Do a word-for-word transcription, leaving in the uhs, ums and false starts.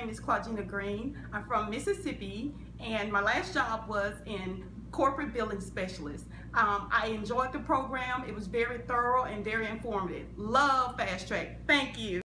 name is Claudgeana Green. I'm from Mississippi, and my last job was in corporate billing specialist. Um, I enjoyed the program. It was very thorough and very informative. Love Fast Track. Thank you.